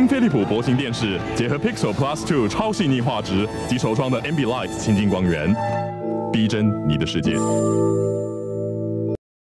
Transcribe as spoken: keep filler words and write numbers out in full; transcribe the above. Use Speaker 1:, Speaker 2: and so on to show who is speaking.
Speaker 1: 新飞利浦铂形电视结合 Pixel Plus Two 超细腻画质及首创的 Ambilight 清净光源，逼真你的世界。